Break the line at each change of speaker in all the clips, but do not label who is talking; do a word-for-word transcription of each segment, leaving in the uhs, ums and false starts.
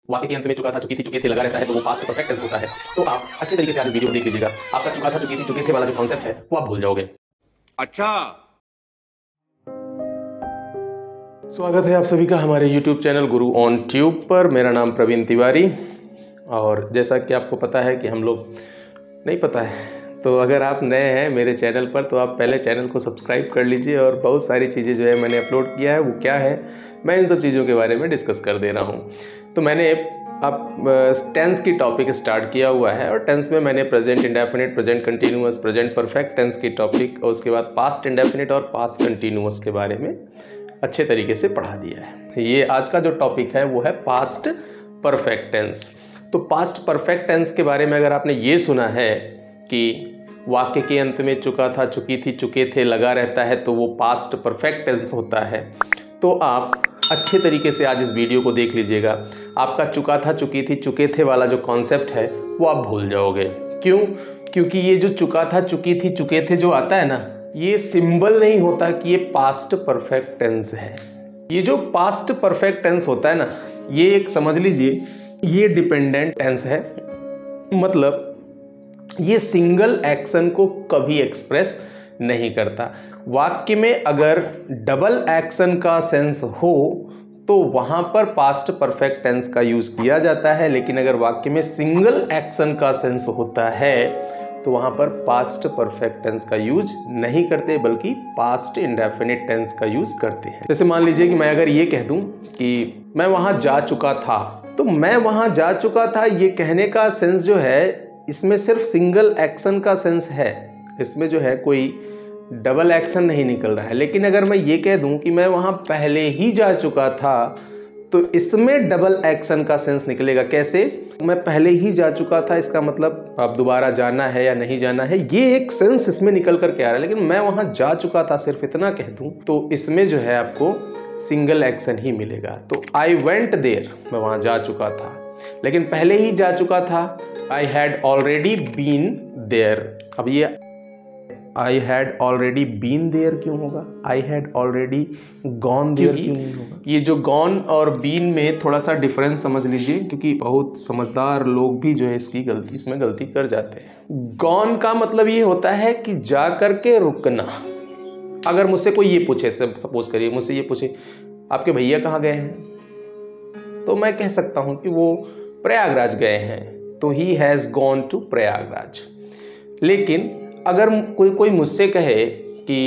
वाक्य के अंत में चुका था, चुकी थी, चुके थे लगा रहता है तो वो पास्ट परफेक्ट टेंस होता है। तो आप अच्छे तरीके से आज वीडियो देख लीजिएगा, आपका चुका था, चुकी थी, चुके थे वाला जो कॉन्सेप्ट है वो आप भूल जाओगे।
अच्छा,
स्वागत है आप सभी का हमारे YouTube channel Guru on tube पर। मेरा नाम प्रवीण तिवारी, और जैसा कि आपको पता है कि हम लोग नहीं पता है तो अगर आप नए हैं मेरे चैनल पर तो आप पहले चैनल को सब्सक्राइब कर लीजिए। और बहुत सारी चीज़ें जो है मैंने अपलोड किया है, वो क्या है मैं इन सब चीज़ों के बारे में डिस्कस कर दे रहा हूँ। तो मैंने अब टेंस की टॉपिक स्टार्ट किया हुआ है, और टेंस में मैंने present indefinite, present continuous, present perfect tense की टॉपिक, और उसके बाद पास्ट इंडेफिनिट और पास्ट कंटिन्यूअस के बारे में अच्छे तरीके से पढ़ा दिया है। ये आज का जो टॉपिक है वो है पास्ट परफेक्ट टेंस। तो पास्ट परफेक्ट टेंस के बारे में अगर आपने ये सुना है कि वाक्य के अंत में चुका था, चुकी थी, चुके थे लगा रहता है तो वो पास्ट परफेक्ट टेंस होता है, तो आप अच्छे तरीके से आज इस वीडियो को देख लीजिएगा। आपका चुका था, चुकी थी, चुके थे वाला जो कॉन्सेप्ट है वो आप भूल जाओगे। क्यों? क्योंकि ये जो चुका था, चुकी थी, चुके थे जो आता है ना, ये सिंबल नहीं होता कि ये पास्ट परफेक्ट टेंस है। ये जो पास्ट परफेक्ट टेंस होता है ना, ये एक समझ लीजिए ये डिपेंडेंट टेंस है। मतलब ये सिंगल एक्शन को कभी एक्सप्रेस नहीं करता। वाक्य में अगर डबल एक्शन का सेंस हो तो वहां पर पास्ट परफेक्ट टेंस का यूज किया जाता है, लेकिन अगर वाक्य में सिंगल एक्शन का सेंस होता है तो वहां पर पास्ट परफेक्ट टेंस का यूज नहीं करते, बल्कि पास्ट इंडेफिनिट टेंस का यूज करते हैं। जैसे मान लीजिए कि मैं अगर ये कह दूं कि मैं वहां जा चुका था, तो मैं वहां जा चुका था ये कहने का सेंस जो है, इसमें सिर्फ सिंगल एक्शन का सेंस है, इसमें जो है कोई डबल एक्शन नहीं निकल रहा है। लेकिन अगर मैं ये कह दूं कि मैं वहां पहले ही जा चुका था, तो इसमें डबल एक्शन का सेंस निकलेगा। कैसे? मैं पहले ही जा चुका था, इसका मतलब अब दोबारा जाना है या नहीं जाना है, ये एक सेंस इसमें निकल कर के आ रहा है। लेकिन मैं वहां जा चुका था सिर्फ इतना कह दूं तो इसमें जो है आपको सिंगल एक्शन ही मिलेगा। तो आई वेंट देयर, मैं वहां जा चुका था, लेकिन पहले ही जा चुका था, I had already been there. अब ये I had already been there क्यों होगा? I had already gone there क्यों नहीं होगा? ये जो गॉन और बीन में थोड़ा सा डिफरेंस समझ लीजिए, क्योंकि बहुत समझदार लोग भी जो है इसकी गलती इसमें गलती कर जाते हैं। गॉन का मतलब ये होता है कि जा करके रुकना। अगर मुझसे कोई ये पूछे, सपोज करिए मुझसे ये पूछे आपके भैया कहाँ गए हैं, तो मैं कह सकता हूँ कि वो प्रयागराज गए हैं, तो he has gone to Prayagraj. लेकिन अगर कोई कोई मुझसे कहे कि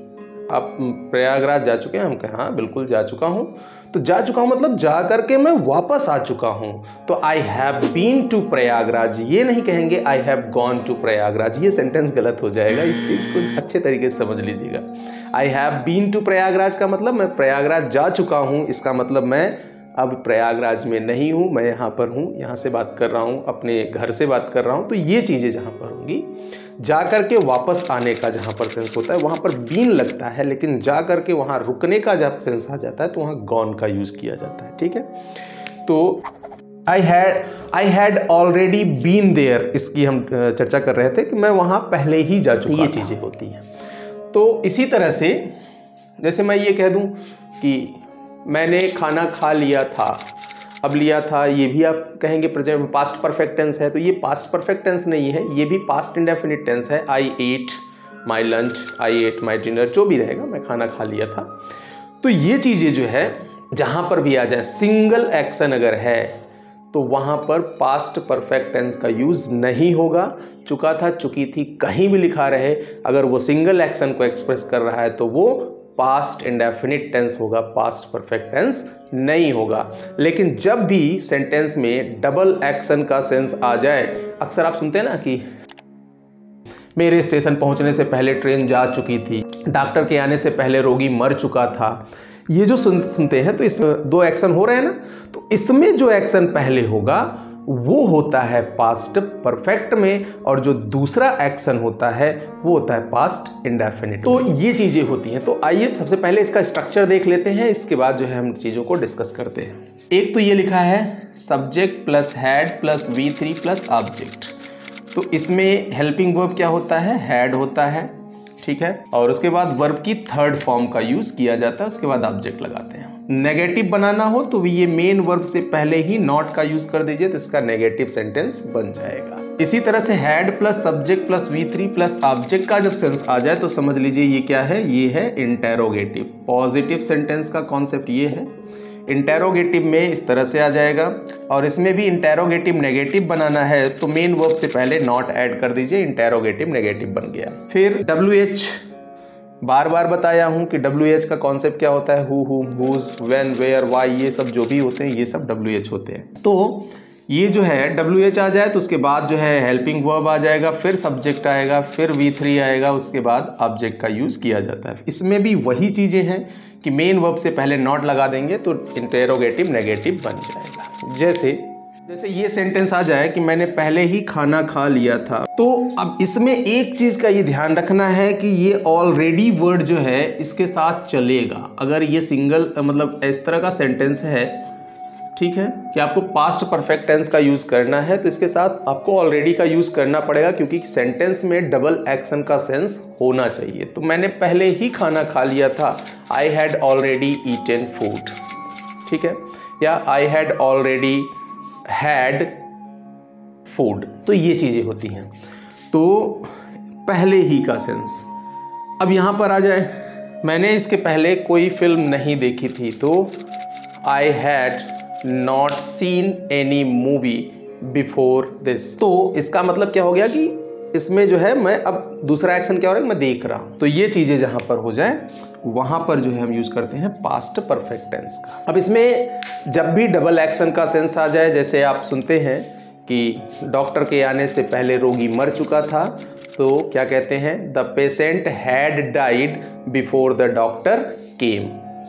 आप प्रयागराज जा चुके हैं, हम कहें हाँ बिल्कुल जा चुका हूँ, तो जा चुका हूँ मतलब जा करके मैं वापस आ चुका हूँ, तो I have been to Prayagraj. ये नहीं कहेंगे I have gone to Prayagraj, ये सेंटेंस गलत हो जाएगा। इस चीज़ को अच्छे तरीके से समझ लीजिएगा। I have been to Prayagraj का मतलब मैं प्रयागराज जा चुका हूँ, इसका मतलब मैं अब प्रयागराज में नहीं हूँ, मैं यहाँ पर हूँ, यहाँ से बात कर रहा हूँ, अपने घर से बात कर रहा हूँ। तो ये चीज़ें जहाँ पर होंगी, जा कर के वापस आने का जहाँ पर सेंस होता है वहाँ पर बीन लगता है, लेकिन जा कर के वहाँ रुकने का जब सेंस आ जाता है तो वहाँ गॉन का यूज़ किया जाता है। ठीक है, तो I had I had already been there, इसकी हम चर्चा कर रहे थे कि मैं वहाँ पहले ही जा चुका। ये चीज़ें होती हैं। तो इसी तरह से जैसे मैं ये कह दूँ कि मैंने खाना खा लिया था, अब लिया था ये भी आप कहेंगे प्रेजेंट पास्ट परफेक्ट टेंस है, तो ये पास्ट परफेक्ट टेंस नहीं है, ये भी पास्ट इंडेफिनिट टेंस है। I ate my lunch, I ate my dinner, जो भी रहेगा, मैं खाना खा लिया था। तो ये चीज़ें जो है जहाँ पर भी आ जाए, सिंगल एक्शन अगर है तो वहाँ पर पास्ट परफेक्ट टेंस का यूज़ नहीं होगा। चुका था, चुकी थी, कहीं भी लिखा रहे, अगर वो सिंगल एक्शन को एक्सप्रेस कर रहा है तो वो पास्ट इंडेफिनिट टेंस होगा, पास्ट परफेक्ट टेंस नहीं होगा। लेकिन जब भी सेंटेंस में डबल एक्शन का सेंस आ जाए, अक्सर आप सुनते हैं ना कि मेरे स्टेशन पहुंचने से पहले ट्रेन जा चुकी थी, डॉक्टर के आने से पहले रोगी मर चुका था, ये जो सुन, सुनते हैं तो इसमें दो एक्शन हो रहे हैं ना, तो इसमें जो एक्शन पहले होगा वो होता है पास्ट परफेक्ट में, और जो दूसरा एक्शन होता है वो होता है पास्ट इंडेफिनिट। तो ये चीज़ें होती हैं। तो आइए सबसे पहले इसका स्ट्रक्चर देख लेते हैं, इसके बाद जो है हम चीज़ों को डिस्कस करते हैं। एक तो ये लिखा है subject plus had plus V three plus object. तो इसमें हेल्पिंग वर्ब क्या होता है? हैड होता है, ठीक है, और उसके बाद वर्ब की थर्ड फॉर्म का यूज़ किया जाता है, उसके बाद ऑब्जेक्ट लगाते हैं। नेगेटिव बनाना हो तो ये मेन वर्ब से पहले ही नॉट का यूज कर दीजिए, तो इसका नेगेटिव सेंटेंस बन जाएगा। इसी तरह से had plus subject plus V three plus object का जब सेंस आ जाए तो समझ लीजिए ये क्या है, ये है इंटेरोगेटिव। पॉजिटिव सेंटेंस का कॉन्सेप्ट ये है, इंटेरोगेटिव में इस तरह से आ जाएगा। और इसमें भी इंटेरोगेटिव नेगेटिव बनाना है तो मेन वर्ब से पहले नॉट ऐड कर दीजिए, इंटेरोगेटिव नेगेटिव बन गया। फिर डब्ल्यू एच, बार बार बताया हूं कि डब्ल्यू एच का कॉन्सेप्ट क्या होता है, हु, हुम, हुज, व्हेन, वेयर, व्हाई, ये सब जो भी होते हैं ये सब डब्ल्यू एच होते हैं। तो ये जो है डब्ल्यू एच आ जाए तो उसके बाद जो है हेल्पिंग वर्ब आ जाएगा, फिर सब्जेक्ट आएगा, फिर वी थ्री आएगा, उसके बाद ऑब्जेक्ट का यूज़ किया जाता है। इसमें भी वही चीज़ें हैं कि मेन वर्ब से पहले नॉट लगा देंगे तो इंटेरोगेटिव नेगेटिव बन जाएगा। जैसे जैसे ये सेंटेंस आ जाए कि मैंने पहले ही खाना खा लिया था, तो अब इसमें एक चीज़ का ये ध्यान रखना है कि ये ऑलरेडी वर्ड जो है इसके साथ चलेगा। अगर ये सिंगल मतलब इस तरह का सेंटेंस है, ठीक है, कि आपको पास्ट परफेक्ट टेंस का यूज़ करना है तो इसके साथ आपको ऑलरेडी का यूज़ करना पड़ेगा, क्योंकि सेंटेंस में डबल एक्शन का सेंस होना चाहिए। तो मैंने पहले ही खाना खा लिया था, I had already eaten food, ठीक है, या I had already had food. तो ये चीज़ें होती हैं। तो पहले ही का सेंस। अब यहाँ पर आ जाए, मैंने इसके पहले कोई फिल्म नहीं देखी थी, तो I had not seen any movie before this. तो इसका मतलब क्या हो गया कि इसमें जो है मैं अब दूसरा एक्शन क्या हो रहा है, मैं देख रहा हूं। तो ये चीजें जहां पर हो जाए वहां पर जो है हम यूज करते हैं पास्ट परफेक्ट टेंस का। अब इसमें जब भी डबल एक्शन का सेंस आ जाए, जैसे आप सुनते हैं कि डॉक्टर के आने से पहले रोगी मर चुका था, तो क्या कहते हैं, the patient had died before the doctor came.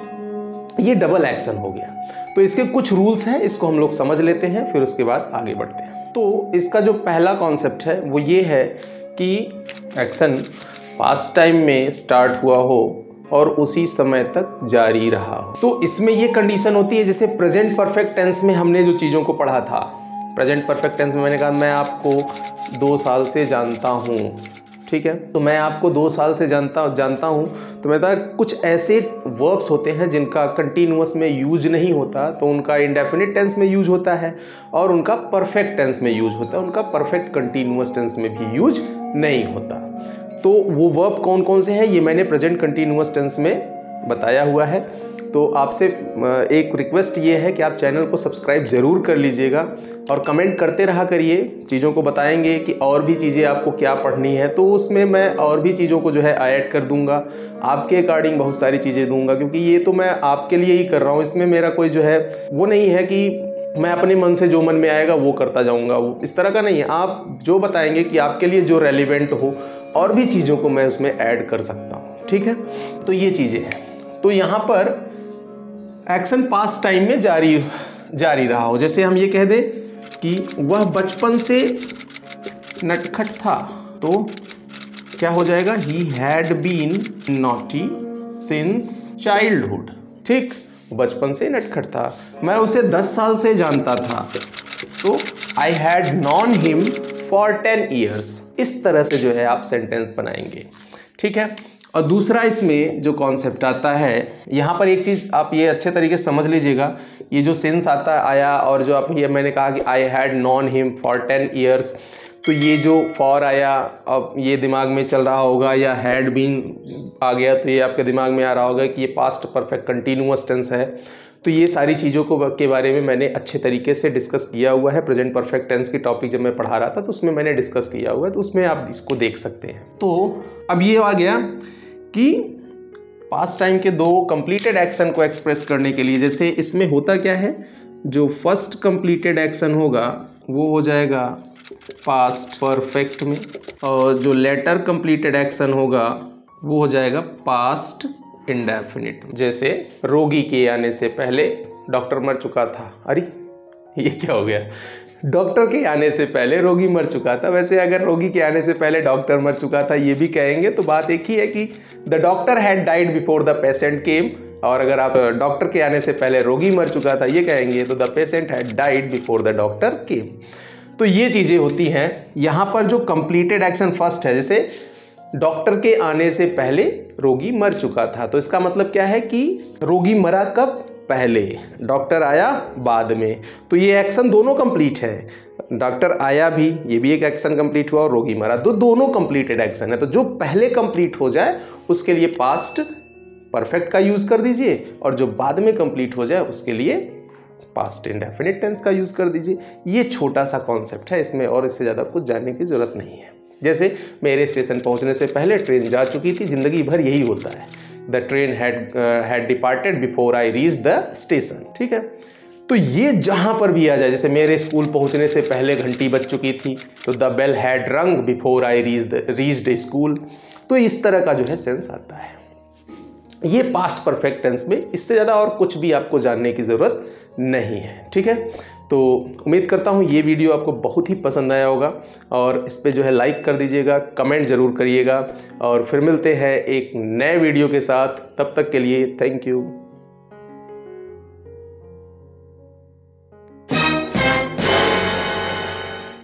ये डबल एक्शन हो गया। तो इसके कुछ रूल्स हैं, इसको हम लोग समझ लेते हैं, फिर उसके बाद आगे बढ़ते हैं। तो इसका जो पहला कॉन्सेप्ट है वो ये है कि एक्शन पास्ट टाइम में स्टार्ट हुआ हो और उसी समय तक जारी रहा हो। तो इसमें ये कंडीशन होती है, जैसे प्रेजेंट परफेक्ट टेंस में हमने जो चीज़ों को पढ़ा था, प्रेजेंट परफेक्ट टेंस में मैंने कहा मैं आपको दो साल से जानता हूँ, ठीक है, तो मैं आपको दो साल से जानता जानता हूँ तो मैं कहा कुछ ऐसे वर्ब्स होते हैं जिनका कंटिन्यूअस में यूज नहीं होता, तो उनका इंडेफिनिट टेंस में यूज होता है और उनका परफेक्ट टेंस में यूज होता है, उनका परफेक्ट कंटिन्यूअस टेंस में भी यूज नहीं होता। तो वो वर्ब कौन कौन से हैं ये मैंने प्रेजेंट कंटिन्यूअस टेंस में बताया हुआ है। तो आपसे एक रिक्वेस्ट ये है कि आप चैनल को सब्सक्राइब ज़रूर कर लीजिएगा और कमेंट करते रहा करिए, चीज़ों को बताएंगे कि और भी चीज़ें आपको क्या पढ़नी है, तो उसमें मैं और भी चीज़ों को जो है ऐड कर दूंगा, आपके अकॉर्डिंग बहुत सारी चीज़ें दूंगा, क्योंकि ये तो मैं आपके लिए ही कर रहा हूँ। इसमें मेरा कोई जो है वो नहीं है कि मैं अपने मन से जो मन में आएगा वो करता जाऊँगा, वो इस तरह का नहीं है। आप जो बताएंगे कि आपके लिए जो रेलिवेंट हो और भी चीज़ों को मैं उसमें ऐड कर सकता हूँ, ठीक है। तो ये चीज़ें हैं। तो यहाँ पर एक्शन पास्ट टाइम में जारी जारी रहा हो, जैसे हम ये कह दें कि वह बचपन से नटखट था, तो क्या हो जाएगा, he had been naughty since childhood, ठीक, बचपन से नटखट था, मैं उसे दस साल से जानता था, तो I had known him for ten years. इस तरह से जो है आप सेंटेंस बनाएंगे, ठीक है। और दूसरा इसमें जो कॉन्सेप्ट आता है, यहाँ पर एक चीज़ आप ये अच्छे तरीके से समझ लीजिएगा, ये जो सेंस आता आया और जो आप ये मैंने कहा कि I had known him for ten years, तो ये जो फॉर आया अब ये दिमाग में चल रहा होगा, या हैड बीन आ गया तो ये आपके दिमाग में आ रहा होगा कि ये पास्ट परफेक्ट कंटिन्यूअस टेंस है। तो ये सारी चीज़ों को के बारे में मैंने अच्छे तरीके से डिस्कस किया हुआ है। प्रेजेंट परफेक्ट टेंस की टॉपिक जब मैं पढ़ा रहा था तो उसमें मैंने डिस्कस किया हुआ है, तो उसमें आप इसको देख सकते हैं। तो अब ये आ गया कि पास्ट टाइम के दो कंप्लीटेड एक्शन को एक्सप्रेस करने के लिए, जैसे इसमें होता क्या है, जो फर्स्ट कंप्लीटेड एक्शन होगा वो हो जाएगा पास्ट परफेक्ट में, और जो लेटर कंप्लीटेड एक्शन होगा वो हो जाएगा पास्ट इंडेफिनिट। जैसे रोगी के आने से पहले डॉक्टर मर चुका था, अरे ये क्या हो गया, डॉक्टर के आने से पहले रोगी मर चुका था। वैसे अगर रोगी के आने से पहले डॉक्टर मर चुका था ये भी कहेंगे तो बात एक ही है कि the doctor had died before the patient came, और अगर आप डॉक्टर के आने से पहले रोगी मर चुका था ये कहेंगे तो the patient had died before the doctor came. तो ये चीज़ें होती हैं। यहाँ पर जो कंप्लीटेड एक्शन फर्स्ट है, जैसे डॉक्टर के आने से पहले रोगी मर चुका था, तो इसका मतलब क्या है कि रोगी मरा कब, पहले, डॉक्टर आया बाद में, तो ये एक्शन दोनों कंप्लीट है। डॉक्टर आया भी, ये भी एक एक्शन कंप्लीट हुआ, और रोगी मरा, तो दोनों कंप्लीटेड एक्शन है। तो जो पहले कंप्लीट हो जाए उसके लिए पास्ट परफेक्ट का यूज कर दीजिए, और जो बाद में कंप्लीट हो जाए उसके लिए पास्ट इंडेफिनिट टेंस का यूज कर दीजिए। ये छोटा सा कॉन्सेप्ट है, इसमें और इससे ज़्यादा कुछ जानने की जरूरत नहीं है। जैसे मेरे स्टेशन पहुंचने से पहले ट्रेन जा चुकी थी, जिंदगी भर यही होता है, the train had had departed before I reach the station. ठीक है, तो ये जहां पर भी आ जाए, जैसे मेरे स्कूल पहुंचने से पहले घंटी बज चुकी थी, तो the bell had rang before I reach the reached school. तो इस तरह का जो है सेंस आता है, ये पास्ट परफेक्ट टेंस में। इससे ज़्यादा और कुछ भी आपको जानने की ज़रूरत नहीं है। ठीक है, तो उम्मीद करता हूँ ये वीडियो आपको बहुत ही पसंद आया होगा, और इस पे जो है लाइक कर दीजिएगा, कमेंट ज़रूर करिएगा, और फिर मिलते हैं एक नए वीडियो के साथ। तब तक के लिए थैंक यू।